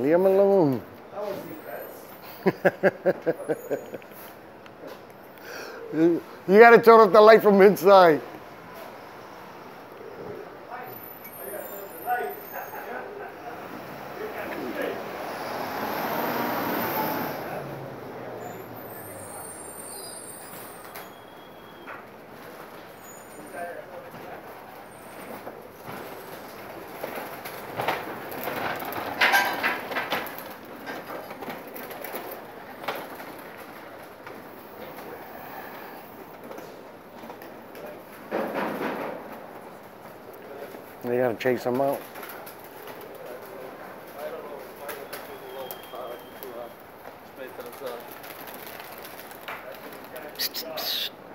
Leave him alone. I want to see pets. You gotta turn off the light from inside. You gotta chase them out. I don't know.